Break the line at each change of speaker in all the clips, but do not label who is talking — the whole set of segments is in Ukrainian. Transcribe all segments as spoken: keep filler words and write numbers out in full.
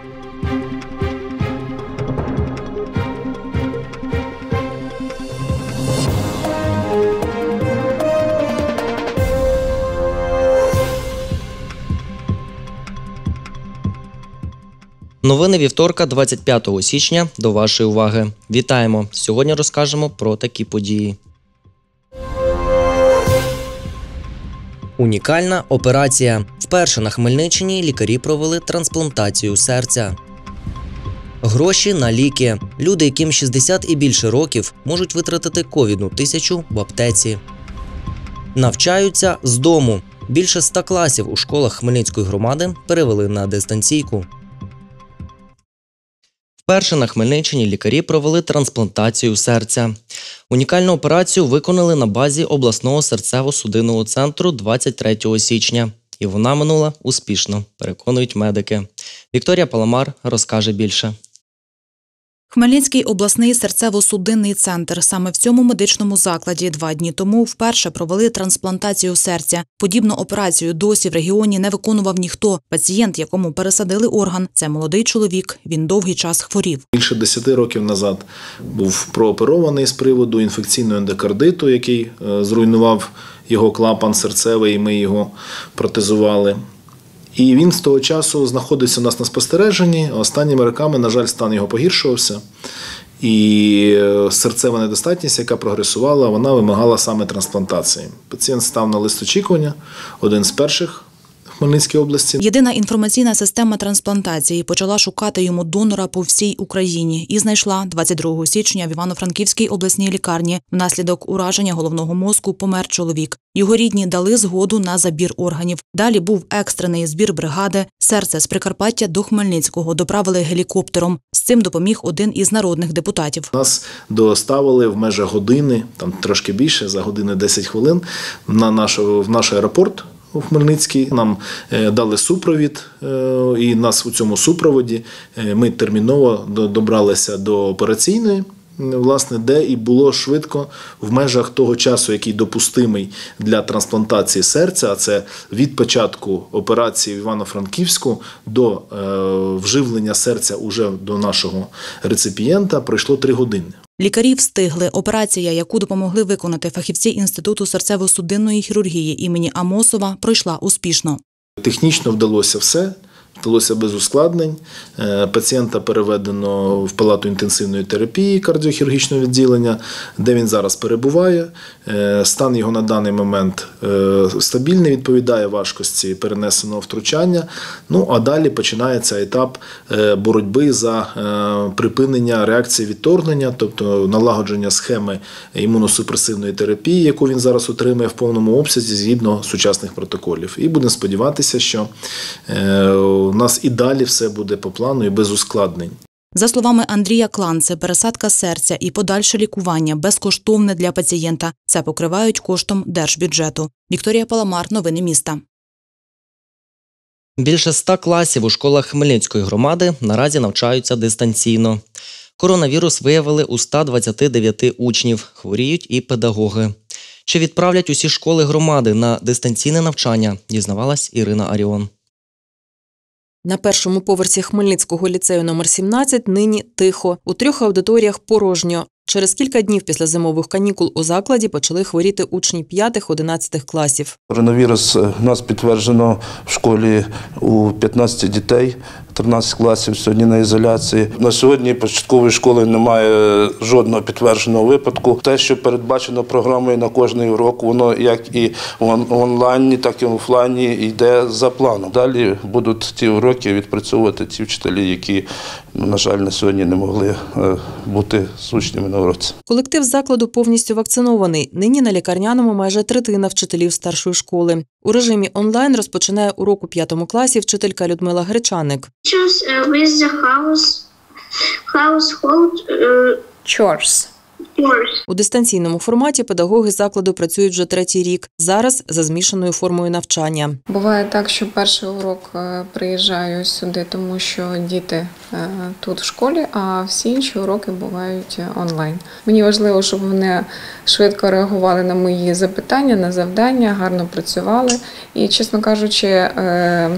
Новини вівторка, двадцять п'ятого січня, до вашої уваги. Вітаємо! Сьогодні розкажемо про такі події. Унікальна операція. Вперше на Хмельниччині лікарі провели трансплантацію серця. Гроші на ліки. Люди, яким шістдесят і більше років, можуть витратити ковідну тисячу в аптеці. Навчаються з дому. Більше ста класів у школах Хмельницької громади перевели на дистанційку. Вперше на Хмельниччині лікарі провели трансплантацію серця. Унікальну операцію виконали на базі обласного серцево-судинного центру двадцять третього січня. І вона минула успішно, переконують медики. Вікторія Паламар розкаже більше.
Хмельницький обласний серцево-судинний центр. Саме в цьому медичному закладі два дні тому вперше провели трансплантацію серця. Подібну операцію досі в регіоні не виконував ніхто. Пацієнт, якому пересадили орган, це молодий чоловік. Він довгий час хворів.
Більше десяти років назад був прооперований з приводу інфекційного ендокардиту, який зруйнував його клапан серцевий, і ми його протезували. І він з того часу знаходився у нас на спостереженні. Останніми роками, на жаль, стан його погіршувався. І серцева недостатність, яка прогресувала, вона вимагала саме трансплантації. Пацієнт став на лист очікування, один з перших в Хмельницькій області.
Єдина інформаційна система трансплантації почала шукати йому донора по всій Україні і знайшла двадцять другого січня в Івано-Франківській обласній лікарні. Внаслідок ураження головного мозку помер чоловік. Його рідні дали згоду на забір органів. Далі був екстрений збір бригади. Серце з Прикарпаття до Хмельницького доправили гелікоптером. З цим допоміг один із народних депутатів.
Нас доставили в межах години, там трошки більше, за години десять хвилин, на наш, в наш аеропорт у Хмельницький. Нам дали супровід, і нас у цьому супроводі ми терміново добралися до операційної, власне, де і було швидко в межах того часу, який допустимий для трансплантації серця, а це від початку операції в Івано-Франківську до е, вживлення серця уже до нашого реципієнта, пройшло три години.
Лікарі встигли. Операція, яку допомогли виконати фахівці Інституту серцево-судинної хірургії імені Амосова, пройшла успішно.
Технічно вдалося все. Вдалося без ускладнень. Пацієнта переведено в палату інтенсивної терапії кардіохірургічного відділення, де він зараз перебуває. Стан його на даний момент стабільний, відповідає важкості перенесеного втручання. Ну, а далі починається етап боротьби за припинення реакції відторгнення, тобто налагодження схеми імуносупресивної терапії, яку він зараз отримує в повному обсязі згідно сучасних протоколів. І будемо сподіватися, що у нас і далі все буде по плану і без ускладнень.
За словами Андрія Кланце, пересадка серця і подальше лікування безкоштовне для пацієнта. Це покривають коштом держбюджету. Вікторія Паламар, новини міста.
Більше ста класів у школах Хмельницької громади наразі навчаються дистанційно. Коронавірус виявили у ста двадцяти дев'яти учнів, хворіють і педагоги. Чи відправлять усі школи громади на дистанційне навчання, дізнавалась Ірина Аріон.
На першому поверсі Хмельницького ліцею номер сімнадцять нині тихо. У трьох аудиторіях порожньо. Через кілька днів після зимових канікул у закладі почали хворіти учні п'ятих-одинадцятих класів.
Коронавірус у нас підтверджено в школі у п'ятнадцяти дітей, тринадцять класів сьогодні на ізоляції. На сьогодні початкової школи немає жодного підтвердженого випадку. Те, що передбачено програмою на кожний урок, воно як і в онлайні, так і в офлайні йде за планом. Далі будуть ті уроки відпрацьовувати ті вчителі, які, на жаль, на сьогодні не могли бути з учнями на уроці.
Колектив закладу повністю вакцинований. Нині на лікарняному майже третина вчителів старшої школи. У режимі онлайн розпочинає урок у п'ятому класі вчителька Людмила Гречаник.
With the house, household, uh, chores.
У дистанційному форматі педагоги закладу працюють вже третій рік. Зараз за змішаною формою навчання.
Буває так, що перший урок приїжджаю сюди, тому що діти тут в школі, а всі інші уроки бувають онлайн. Мені важливо, щоб вони швидко реагували на мої запитання, на завдання, гарно працювали. І, чесно кажучи,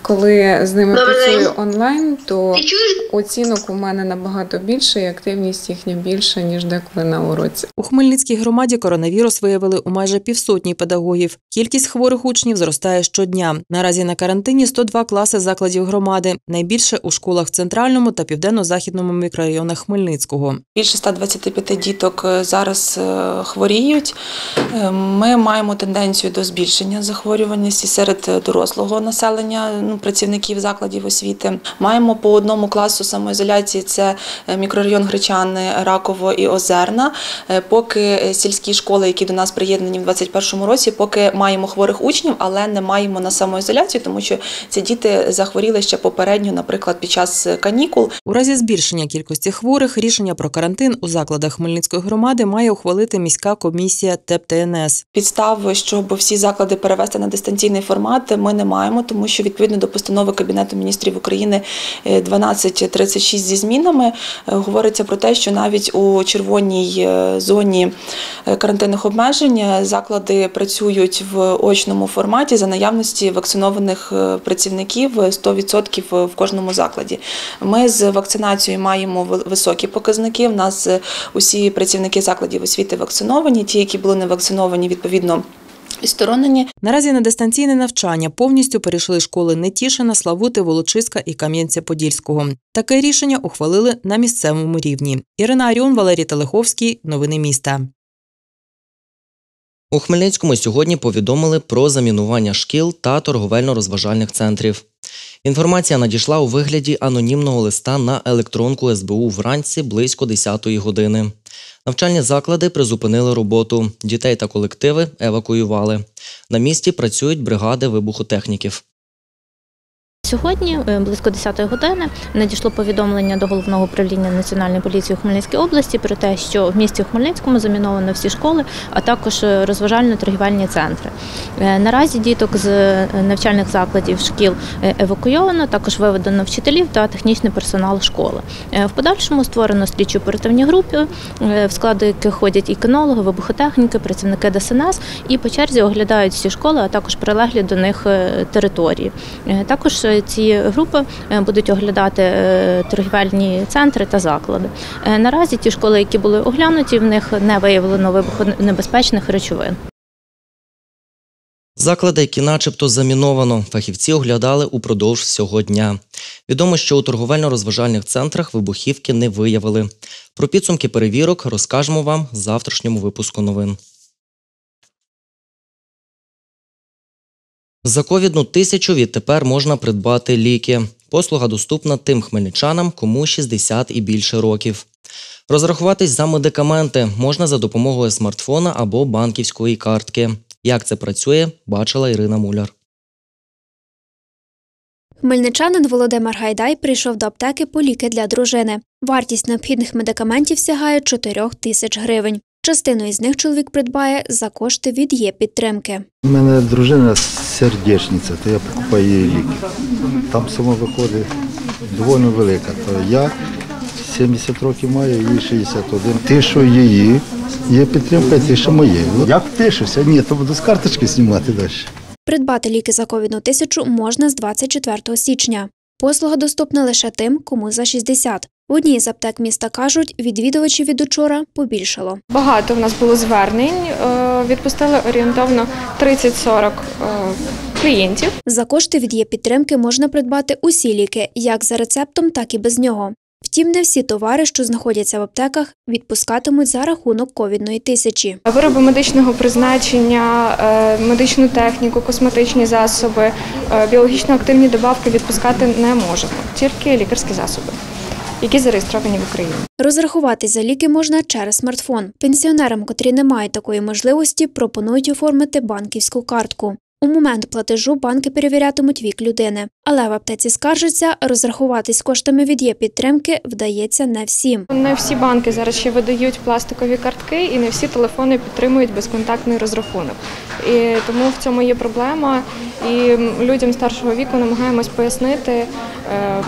Коли з ними
Добрий
працюю
день.
онлайн, то
Ти чуєш?
оцінок у мене набагато більше і активність їхня більша, ніж деколи на уроці.
У Хмельницькій громаді коронавірус виявили у майже півсотні педагогів. Кількість хворих учнів зростає щодня. Наразі на карантині сто два класи закладів громади. Найбільше у школах в центральному та південно-західному мікрорайонах Хмельницького.
Більше ста двадцяти п'яти діток зараз хворіють. Ми маємо тенденцію до збільшення захворюваності серед дорослого населення, ну, працівників закладів освіти. Маємо по одному класу самоізоляції – це мікрорайон Гречани, Раково і Озерна. Поки сільські школи, які до нас приєднані в двадцять першому році, поки маємо хворих учнів, але не маємо на самоізоляцію, тому що ці діти захворіли ще попередньо, наприклад, під час канікул.
У разі збільшення кількості хворих рішення про карантин у закладах Хмельницької громади має ухвалити міська комісія Т Е П Т Н С.
Підстав, щоб всі заклади перевести на дистанційний формат, ми не маємо, тому що відповідно до постанови Кабінету міністрів України дванадцять тридцять шість зі змінами говориться про те, що навіть у червоній зоні карантинних обмежень заклади працюють в очному форматі за наявності вакцинованих працівників сто відсотків в кожному закладі. Ми з вакцинацією маємо високі показники. У нас усі працівники закладів освіти вакциновані, ті, які були не вакциновані, відповідно, відсторонені.
Наразі на дистанційне навчання повністю перейшли школи Нетішина, Славути, Волочиська і Кам'янця-Подільського. Таке рішення ухвалили на місцевому рівні. Ірина Аріон, Валерій Телеховський. Новини міста.
У Хмельницькому сьогодні повідомили про замінування шкіл та торговельно-розважальних центрів. Інформація надійшла у вигляді анонімного листа на електронку С Б У вранці близько десятої години. Навчальні заклади призупинили роботу, дітей та колективи евакуювали. На місці працюють бригади вибухотехніків.
Сьогодні, близько десятої години, надійшло повідомлення до Головного управління Національної поліції у Хмельницькій області про те, що в місті Хмельницькому заміновано всі школи, а також розважально-торгівельні центри. Наразі діток з навчальних закладів шкіл евакуйовано, також виведено вчителів та технічний персонал школи. В подальшому створено слідчо-оперативні групи, в складу яких ходять і кінологи, вибухотехніки, працівники Д С Н С і по черзі оглядають всі школи, а також прилеглі до них території. Також ці групи будуть оглядати торгівельні центри та заклади. Наразі ті школи, які були оглянуті, в них не виявлено вибухонебезпечних речовин.
Заклади, які начебто заміновано, фахівці оглядали упродовж всього дня. Відомо, що у торговельно-розважальних центрах вибухівки не виявили. Про підсумки перевірок розкажемо вам в завтрашньому випуску новин. За ковідну тисячу відтепер можна придбати ліки. Послуга доступна тим хмельничанам, кому шістдесят і більше років. Розрахуватись за медикаменти можна за допомогою смартфона або банківської картки. Як це працює, бачила Ірина Муляр.
Хмельничанин Володимир Гайдай прийшов до аптеки по ліки для дружини. Вартість необхідних медикаментів сягає чотирьох тисяч гривень. Частину із них чоловік придбає за кошти від Є-підтримки.
У мене дружина сердечниця, то я покупаю її ліки. Там сума виходить доволі велика. То я сімдесят років маю, їй шістдесят один. Ти, що її, є підтримка, ти, що моє. Як впишуся? Ні, то буду з карточки знімати далі.
Придбати ліки за ковідну тисячу можна з двадцять четвертого січня. Послуга доступна лише тим, кому за шістдесят. В одній з аптек міста кажуть, відвідувачів від учора побільшало.
Багато в нас було звернень, відпустили орієнтовно тридцять-сорок клієнтів.
За кошти від Є-підтримки можна придбати усі ліки, як за рецептом, так і без нього. Втім, не всі товари, що знаходяться в аптеках, відпускатимуть за рахунок ковідної тисячі.
Вироби медичного призначення, медичну техніку, косметичні засоби, біологічно активні добавки відпускати не можемо, тільки лікарські засоби, які зареєстровані в Україні.
Розрахуватись за ліки можна через смартфон. Пенсіонерам, котрі не мають такої можливості, пропонують оформити банківську картку. У момент платежу банки перевірятимуть вік людини. Але в аптеці скаржаться, розрахуватись коштами від Є-підтримки вдається не всім.
Не всі банки зараз ще видають пластикові картки і не всі телефони підтримують безконтактний розрахунок. І тому в цьому є проблема. І людям старшого віку намагаємось пояснити,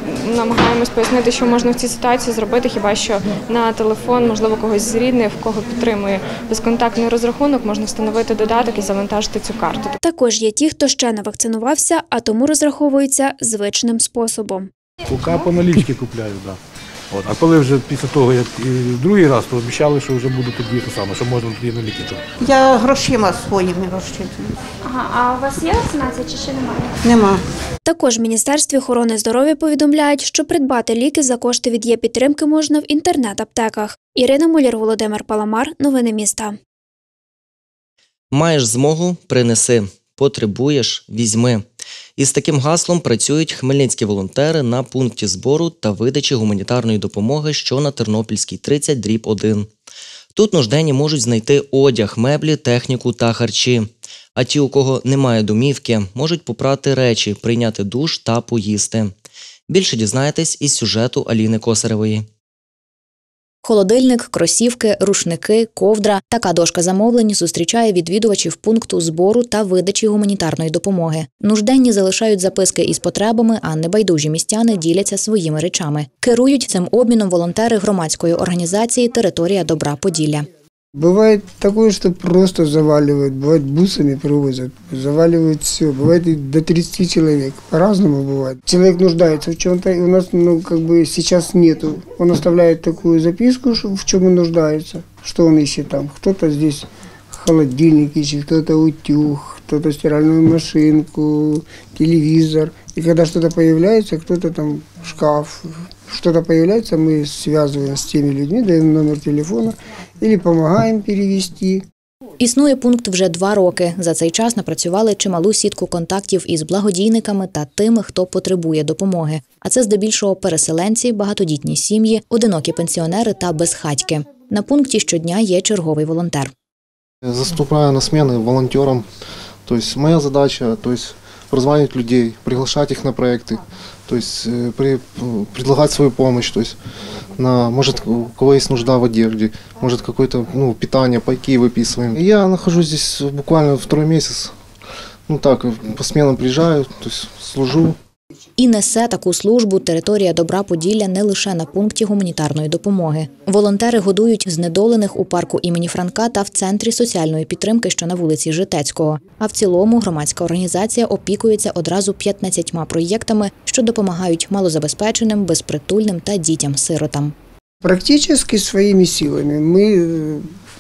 намагаємось пояснити, що можна в цій ситуації зробити, хіба що на телефон, можливо, когось з рідних, в кого підтримує безконтактний розрахунок, можна встановити додаток і завантажити цю карту.
Також є ті, хто ще не вакцинувався, а тому розраховуються звичним способом.
Поки по налічки купляю, так. Да. От. А коли вже після того, як і другий раз, то обіцяли, що вже буде тоді те саме, що можна тоді на ліки.
Я грошима своїми розчитую.
Ага, а у вас є вакцинація чи ще немає?
Нема.
Також в Міністерстві охорони здоров'я повідомляють, що придбати ліки за кошти від Є-підтримки можна в інтернет-аптеках. Ірина Муляр, Володимир Паламар. Новини міста.
Маєш змогу – принеси. Потребуєш – візьми. Із таким гаслом працюють хмельницькі волонтери на пункті збору та видачі гуманітарної допомоги, що на Тернопільській тридцять дріб один. Тут нужденні можуть знайти одяг, меблі, техніку та харчі. А ті, у кого немає домівки, можуть попрати речі, прийняти душ та поїсти. Більше дізнаєтесь із сюжету Аліни Косаревої.
Холодильник, кросівки, рушники, ковдра – така дошка замовлень зустрічає відвідувачів пункту збору та видачі гуманітарної допомоги. Нужденні залишають записки із потребами, а небайдужі містяни діляться своїми речами. Керують цим обміном волонтери громадської організації «Територія добра Поділля».
Бывает такое, что просто заваливают, бывает бусами привозят, заваливают все, бывает и до тридцати человек, по-разному бывает. Человек нуждается в чем-то, и у нас ну, как бы сейчас нету. Он оставляет такую записку, в чем он нуждается, что он ищет там. Кто-то здесь холодильник ищет, кто-то утюг, кто-то стиральную машинку, телевизор. И когда что-то появляется, кто-то там шкаф, что-то появляется, мы связываем с теми людьми, даем номер телефона или помогаем перевести.
Існує пункт вже два роки. За цей час напрацювали чималу сітку контактів із благодійниками та тими, хто потребує допомоги. А це здебільшого переселенці, багатодітні сім'ї, одинокі пенсіонери та безхатьки. На пункті щодня є черговий волонтер.
Заступаю на смены волонтерам. То есть моя задача, то есть прозванивать людей, приглашать их на проекты, то есть при, предлагать свою помощь, то есть на, может, у кого есть нужда в одежде, может, какое-то ну, питание, пайки выписываем. Я нахожусь здесь буквально второй месяц, ну так, по сменам приезжаю, то есть служу.
І несе таку службу «Територія добра Поділля» не лише на пункті гуманітарної допомоги. Волонтери годують знедолених у парку імені Франка та в Центрі соціальної підтримки, що на вулиці Житецького. А в цілому громадська організація опікується одразу п'ятнадцятьма проєктами, що допомагають малозабезпеченим, безпритульним та дітям-сиротам.
Практически своими силами мы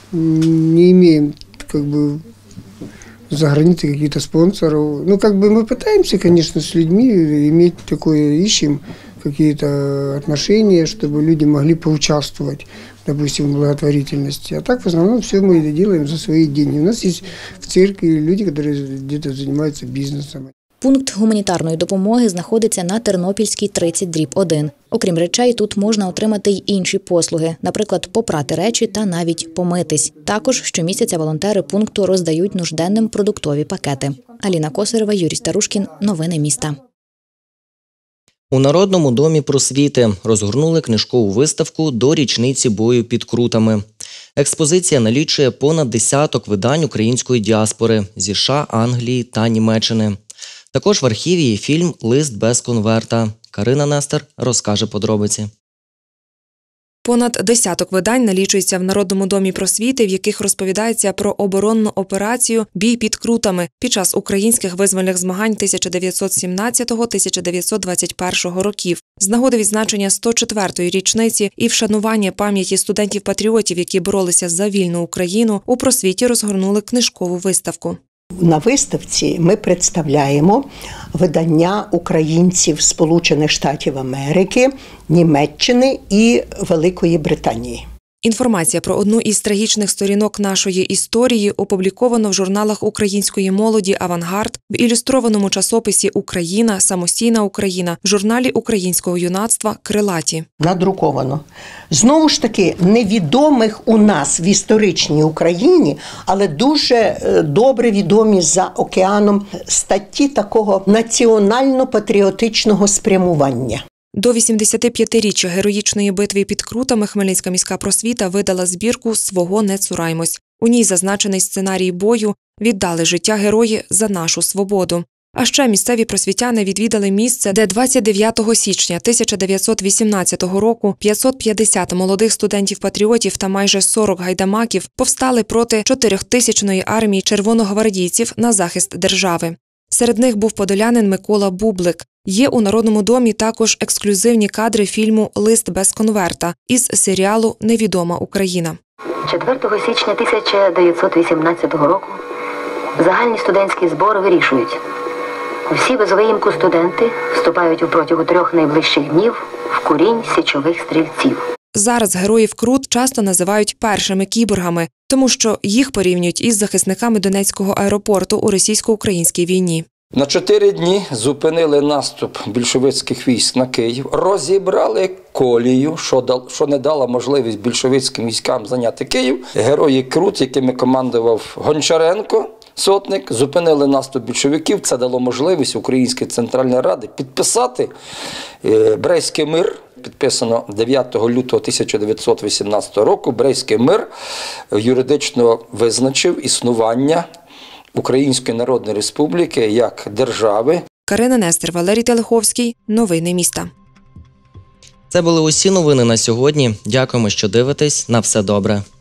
не имеем как бы за границей каких-то спонсоров. Ну, как бы мы пытаемся, конечно, с людьми иметь такое, ищем какие-то отношения, чтобы люди могли поучаствовать, допустим, в благотворительности. А так, в основном, все мы это делаем за свои деньги. У нас есть в церкви люди, которые где-то занимаются бизнесом.
Пункт гуманітарної допомоги знаходиться на Тернопільській тридцять дріб один. Окрім речей, тут можна отримати й інші послуги, наприклад, попрати речі та навіть помитись. Також щомісяця волонтери пункту роздають нужденним продуктові пакети. Аліна Косарева, Юрій Старушкін. Новини міста.
У Народному домі просвіти розгорнули книжкову виставку до річниці бою під Крутами. Експозиція налічує понад десяток видань української діаспори зі США, Англії та Німеччини. Також в архіві є фільм «Лист без конверта». Карина Нестер розкаже подробиці.
Понад десяток видань налічується в Народному домі просвіти, в яких розповідається про оборонну операцію «Бій під Крутами» під час українських визвольних змагань тисяча дев'ятсот сімнадцятого - тисяча дев'ятсот двадцять першого років. З нагоди відзначення сто четвертої річниці і вшанування пам'яті студентів-патріотів, які боролися за вільну Україну, у просвіті розгорнули книжкову виставку.
На виставці ми представляємо видання українців Сполучених Штатів Америки, Німеччини і Великої Британії.
Інформація про одну із трагічних сторінок нашої історії опубліковано в журналах української молоді «Авангард», в ілюстрованому часописі «Україна», «Самостійна Україна», в журналі українського юнацтва «Крилаті».
Надруковано. Знову ж таки, невідомих у нас в історичній Україні, але дуже добре відомі за океаном статті такого національно-патріотичного спрямування.
До вісімдесятип'ятиріччя героїчної битви під Крутами Хмельницька міська просвіта видала збірку «Свого не цураймось». У ній зазначений сценарій бою «Віддали життя герої за нашу свободу». А ще місцеві просвітяни відвідали місце, де двадцять дев'ятого січня тисяча дев'ятсот вісімнадцятого року п'ятсот п'ятдесят молодих студентів-патріотів та майже сорок гайдамаків повстали проти чотирьохтисячної армії червоногвардійців на захист держави. Серед них був подолянин Микола Бублик. Є у Народному домі також ексклюзивні кадри фільму «Лист без конверта» із серіалу «Невідома Україна».
четвертого січня тисяча дев'ятсот вісімнадцятого року загальні студентські збори вирішують. Всі без виїмку студенти вступають у протягу трьох найближчих днів в курінь січових стрільців.
Зараз героїв Крут часто називають першими кіборгами, тому що їх порівнюють із захисниками Донецького аеропорту у російсько-українській війні.
На чотири дні зупинили наступ більшовицьких військ на Київ, розібрали колію, що, дал, що не дала можливість більшовицьким військам зайняти Київ. Герої Крут, якими командував Гончаренко, сотник, зупинили наступ більшовиків. Це дало можливість Українській Центральній Раді підписати Брестський мир. Підписано дев'ятого лютого тисяча дев'ятсот вісімнадцятого року. Брестський мир юридично визначив існування Української Народної Республіки як держави.
Карина Нестер, Валерій Телеховський. Новини міста.
Це були усі новини на сьогодні. Дякуємо, що дивитесь. На все добре.